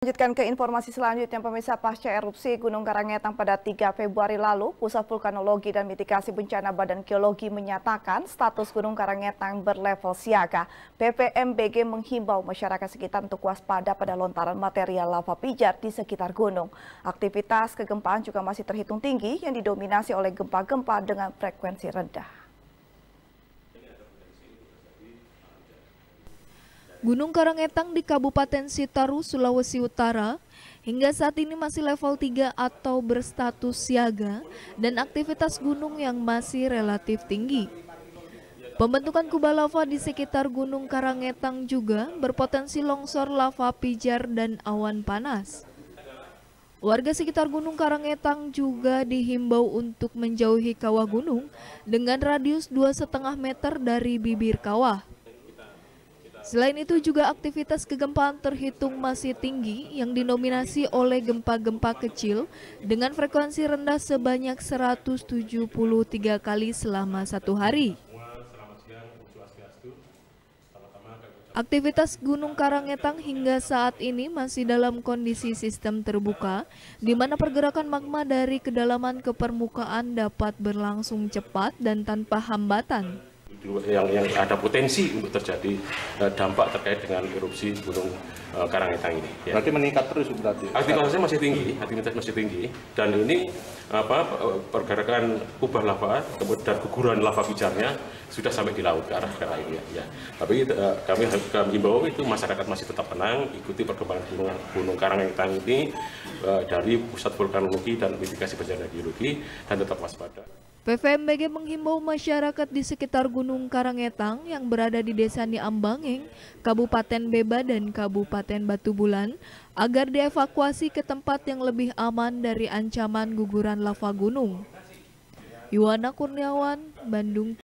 Lanjutkan ke informasi selanjutnya, pemirsa. Pasca erupsi Gunung Karangetang pada 3 Februari lalu, Pusat Vulkanologi dan Mitigasi Bencana Badan Geologi menyatakan status Gunung Karangetang berlevel siaga. PVMBG menghimbau masyarakat sekitar untuk waspada pada lontaran material lava pijar di sekitar gunung. Aktivitas kegempaan juga masih terhitung tinggi yang didominasi oleh gempa-gempa dengan frekuensi rendah. Gunung Karangetang di Kabupaten Sitaru, Sulawesi Utara, hingga saat ini masih level 3 atau berstatus siaga dan aktivitas gunung yang masih relatif tinggi. Pembentukan kubah lava di sekitar Gunung Karangetang juga berpotensi longsor lava pijar dan awan panas. Warga sekitar Gunung Karangetang juga dihimbau untuk menjauhi kawah gunung dengan radius 2,5 meter dari bibir kawah. Selain itu juga aktivitas kegempaan terhitung masih tinggi yang dinominasi oleh gempa-gempa kecil dengan frekuensi rendah sebanyak 173 kali selama satu hari. Aktivitas Gunung Karangetang hingga saat ini masih dalam kondisi sistem terbuka, di mana pergerakan magma dari kedalaman ke permukaan dapat berlangsung cepat dan tanpa hambatan. Yang ada potensi untuk terjadi dampak terkait dengan erupsi Gunung Karangetang ini. Ya. Berarti meningkat terus berarti? Aktivitasnya masih tinggi, dan ini pergerakan kubah lava dan guguran lava pijarnya sudah sampai di laut ke arah lainnya. Ya. Tapi kami himbau itu masyarakat masih tetap tenang, ikuti perkembangan Gunung Karangetang ini dari Pusat Vulkanologi dan Mitigasi Bencana Geologi dan tetap waspada. PVMBG menghimbau masyarakat di sekitar Gunung Karangetang yang berada di Desa Niambangeng, Kabupaten Beba dan Kabupaten Batu Bulan agar dievakuasi ke tempat yang lebih aman dari ancaman guguran lava gunung. Yuwana Kurniawan, Bandung.